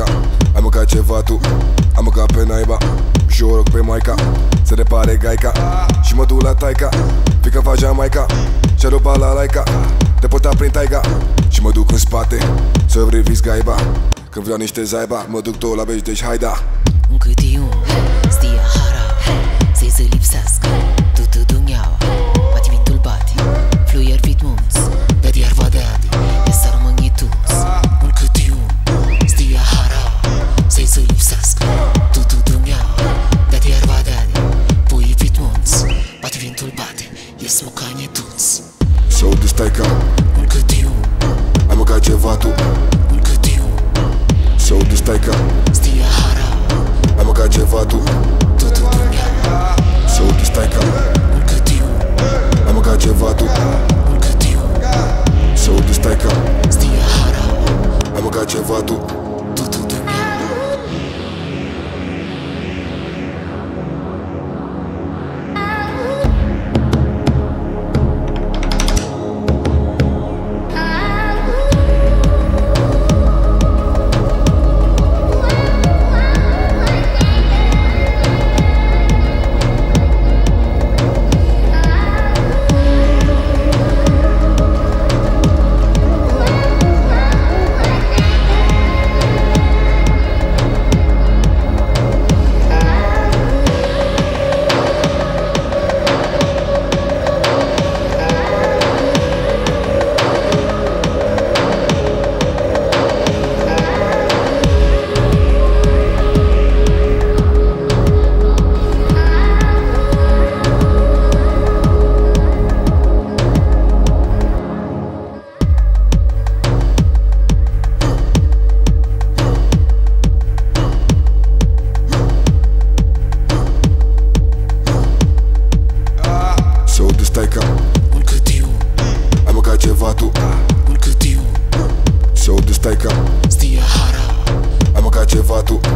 taica. Ai mâncat ceva tu, am mâncat pe naiba. Și o rog pe maica să repare gaica. Și mă duc la taica, fică fac Jamaica. Și-a rupat la laica, te porta prin taiga. Și mă duc în spate, să reviz gaiba. Când vreau niște zaiba, mă duc tot la beci, deci haida. Un câti stia hara, să-i să lipsească tută dungheaua. Patimentul bate, fluier ritmus, de iar va deade, de s-ar mânghitus. Un câti stia hara, să-i să lipsească tută dungheaua. De iar va deade, pui ritmus, patimentul bate, e smocanie tuns. S.U.B stai ca un câti ai mâncat ceva tu. Un câti S.U.B stai ca stia hara, ai mâncat ceva tu. tută dungheaua. S.U.B stai ca Un câti ai mâncat ceva tu. un câti S.U.B stai ca stia hara, ai mâncat ceva tu. tută dungheaua. S.U.B stai ca Un câti ai mâncat ceva tu. un câti S.U.B stai ca stia hara, ai mâncat ceva tu.